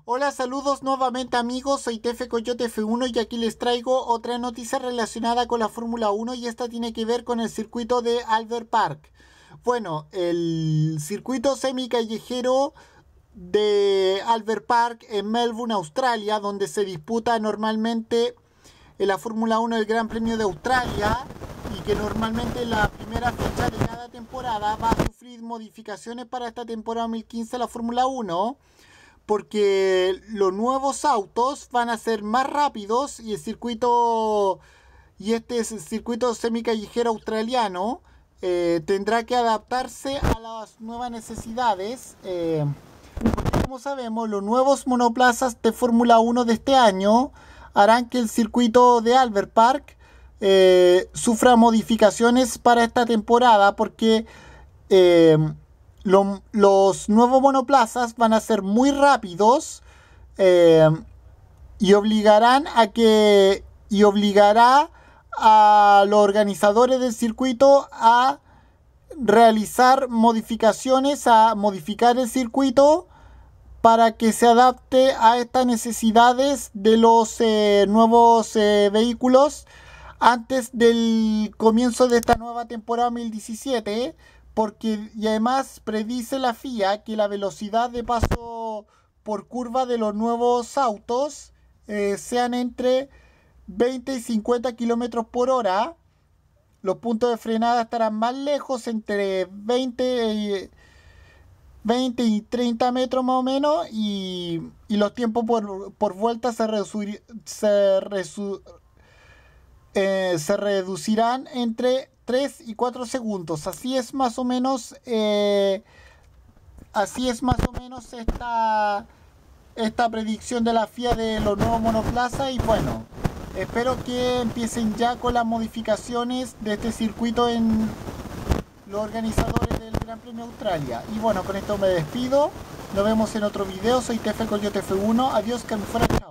Hola, saludos nuevamente amigos, soy Tefe Coyote F1 y aquí les traigo otra noticia relacionada con la Fórmula 1 y esta tiene que ver con el circuito de Albert Park. Bueno, el circuito semicallejero de Albert Park en Melbourne, Australia, donde se disputa normalmente en la Fórmula 1 el Gran Premio de Australia y que normalmente la primera fecha de cada temporada va a sufrir modificaciones para esta temporada 2015 de la Fórmula 1 porque los nuevos autos van a ser más rápidos y el circuito y este es el circuito semicallejero australiano tendrá que adaptarse a las nuevas necesidades. Como sabemos, los nuevos monoplazas de Fórmula 1 de este año harán que el circuito de Albert Park sufra modificaciones para esta temporada porque eh, los nuevos monoplazas van a ser muy rápidos eh, y obligará a los organizadores del circuito a realizar modificaciones, a modificar el circuito para que se adapte a estas necesidades de los nuevos vehículos antes del comienzo de esta nueva temporada 2017, porque y además predice la FIA que la velocidad de paso por curva de los nuevos autos sean entre 20 y 50 kilómetros por hora. Los puntos de frenada estarán más lejos, entre 20 y 30 metros más o menos, y los tiempos por vuelta se reducirán entre 3 y 4 segundos. Así es más o menos esta predicción de la FIA de los nuevos monoplazas. Y bueno, espero que empiecen ya con las modificaciones de este circuito en los organizadores del Gran Premio Australia. Y bueno, con esto me despido. Nos vemos en otro video. Soy Tefe Coyote F1. Adiós, que me fuera. Chao.